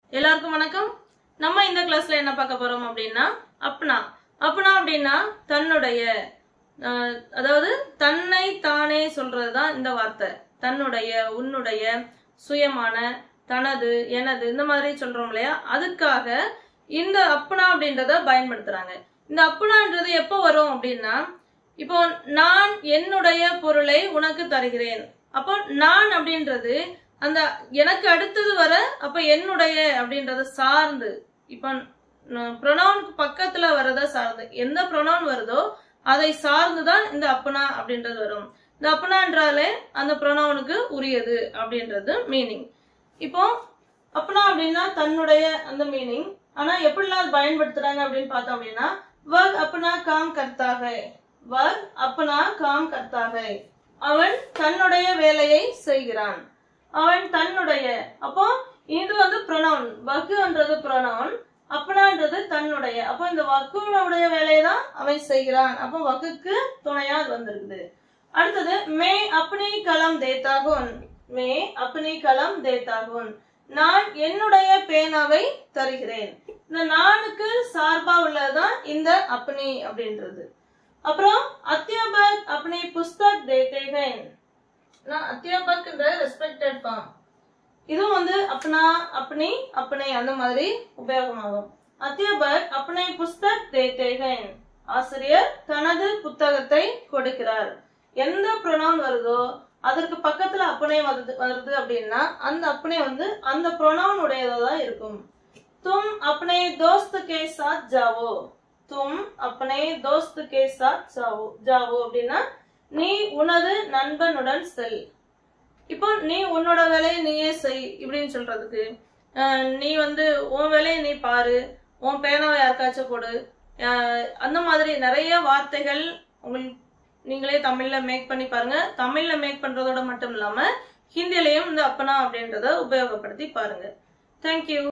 எல்லாருக்கும் வணக்கம். நம்ம இந்த கிளாஸ்ல என்ன பார்க்க போறோம் அப்படின்னா அப்பனா அப்பனா அப்படின்னா தன்னுடைய, அதாவது தன்னை தானே சொல்றதுதான் இந்த வார்த்தை. தன்னுடைய, உன்னுடைய, சுயமான, தனது, எனது இந்த மாதிரி சொல்றோம் இல்லையா, அதுக்காக இந்த அப்பனா அப்படின்றத பயன்படுத்துறாங்க. இந்த அப்பனான்றது எப்போ வரும் அப்படின்னா, இப்போ நான் என்னுடைய பொருளை உனக்கு தருகிறேன். அப்போ நான் அப்படின்றது அந்த எனக்கு அடுத்தது வர, அப்ப என்னுடைய அப்படின்றத சார்ந்து, இப்ப ப்ரொனவுனுக்கு பக்கத்துல வரத சார்ந்து எந்த ப்ரொனவுன் வருதோ அதை சார்ந்துதான் இந்த அப்பனா அப்படின்றது வரும். இந்த அப்பனான்றாலே அந்த ப்ரொனவுனுக்கு உரியது அப்படின்றது மீனிங். இப்போ அப்பனா அப்படின்னா தன்னுடைய அந்த மீனிங். ஆனா எப்படிலாம் பயன்படுத்துறாங்க அப்படின்னு பார்த்தோம் அப்படின்னா, வக் அப்பனா காம் கர்த்தா ஹை, வக் அப்பனா காம் கர்த்தா ஹை, அவன் தன்னுடைய வேலையை செய்கிறான், அவன் தன்னுடைய. அப்போ இது வந்து ப்ரொனவுன், வகுன்றது ப்ரொனவுன், அப்பனான்றது தன்னுடைய. அப்போ இந்த வகுனுடைய வேலையை தான் அவன் செய்கிறான். அப்போ வகுக்கு துணையா அது வந்திருக்குது. அடுத்தது மே அப்பனி கலம் தேத்தாகுன், மே அப்பனி கலம் தேத்தாகுன், நான் என்னுடைய பேனாவை தருகிறேன். இந்த நானுக்கு சார்பா உள்ளதுதான் இந்த அப்பனி அப்படின்றது. அப்புறம் அத்தியாபக் அப்பனி புஸ்தக் தேத்தேகன், அத்தியாபக் ரெஸ்பெக்டட் ஃபார்ம். இதுவும் வந்து அப்பனா, அப்பனி, அப்பனை அந்த மாதிரி உபயோகமாகும். அத்தியாபக் அப்பனை புஸ்தக் தேத்தேகன், ஆசிரியர் தனது புத்தகத்தை கொடுக்கிறார். எந்த ப்ரொனவுன் வருதோ அதற்கு பக்கத்துல அப்பனை வருது அப்படின்னா அந்த அப்பனை வந்து அந்த ப்ரொனவுன் உடையதான் இருக்கும். தும் அப்பனே தோஸ்த் கே சாத் ஜாவோ, தும் அப்பனே தோஸ்த் கே சாத் ஜாவோ அப்படின்னா நீ உனது நண்பனுடன் செல். இப்போ நீ உன்னோட வேலையை நீயே செய் இப்படின்னு சொல்றதுக்கு, நீ வந்து உன் வேலையை நீ பாரு, உன் பேனாவை யாருக்காச்சும் கொடு, அந்த மாதிரி நிறைய வார்த்தைகள் உங்களுக்கு நீங்களே தமிழ்ல மேக் பண்ணி பாருங்க. தமிழ்ல மேக் பண்றதோட மட்டும் இல்லாம ஹிந்திலையும் இந்த அப்பனா அப்படின்றத உபயோகப்படுத்தி பாருங்க. தேங்க்யூ.